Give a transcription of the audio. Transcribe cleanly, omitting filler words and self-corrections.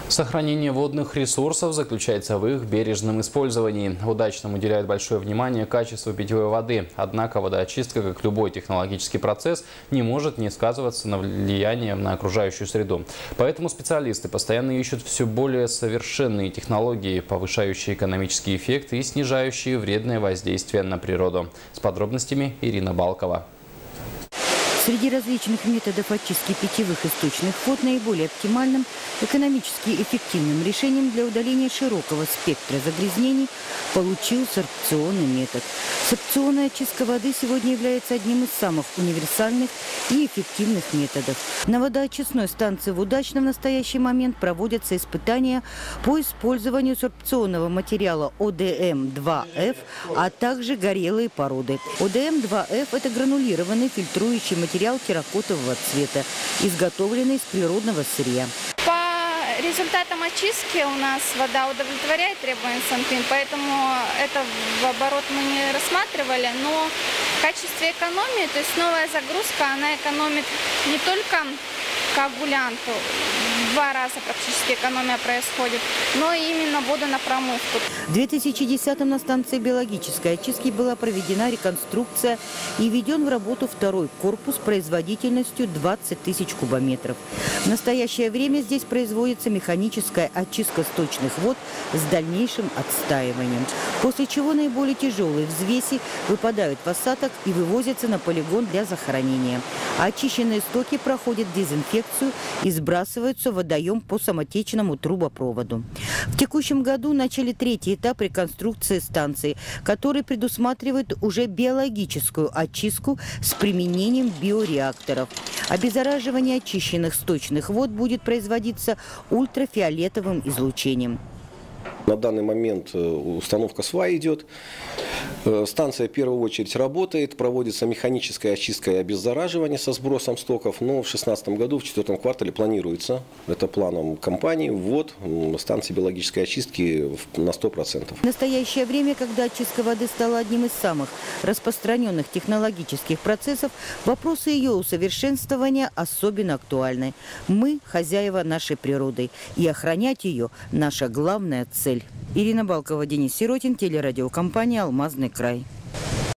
Сохранение водных ресурсов заключается в их бережном использовании. Удачным уделяют большое внимание качеству питьевой воды. Однако водоочистка, как любой технологический процесс, не может не сказываться на влиянии на окружающую среду. Поэтому специалисты постоянно ищут все более совершенные технологии, повышающие экономический эффект и снижающие вредное воздействие на природу. С подробностями Ирина Балкова. Среди различных методов очистки питьевых и сточных вод наиболее оптимальным, экономически эффективным решением для удаления широкого спектра загрязнений получил сорбционный метод. Сорбционная очистка воды сегодня является одним из самых универсальных и эффективных методов. На водоочистной станции в Удачном в настоящий момент проводятся испытания по использованию сорбционного материала ОДМ-2Ф, а также горелые породы. ОДМ-2Ф – это гранулированный фильтрующий материал терракотового цвета, изготовленный из природного сырья. По результатам очистки у нас вода удовлетворяет требованиям СанПин, поэтому это в оборот мы не рассматривали, но в качестве экономии, то есть новая загрузка, она экономит не только коагулянту, в 2 раза практически экономия происходит, но и именно воду на промывку. В 2010-м на станции биологической очистки была проведена реконструкция и введен в работу второй корпус производительностью 20 тысяч кубометров. В настоящее время здесь производится механическая очистка сточных вод с дальнейшим отстаиванием, после чего наиболее тяжелые взвеси выпадают в осадок и вывозятся на полигон для захоронения. А очищенные стоки проходят дезинфекцию и сбрасываются в водоем по самотечному трубопроводу. В текущем году начали 3-й этап реконструкции станции, который предусматривает уже биологическую очистку с применением биореакторов. Обеззараживание очищенных сточных вод будет производиться ультрафиолетовым излучением. На данный момент установка свай идет. Станция в первую очередь работает, проводится механическая очистка и обеззараживание со сбросом стоков, но в 2016 году, в 4-м квартале планируется, это планом компании, ввод станции биологической очистки на 100%. В настоящее время, когда очистка воды стала одним из самых распространенных технологических процессов, вопросы ее усовершенствования особенно актуальны. Мы – хозяева нашей природы, и охранять ее – наша главная цель. Ирина Балкова, Денис Сиротин, телерадиокомпания «Алмазный край».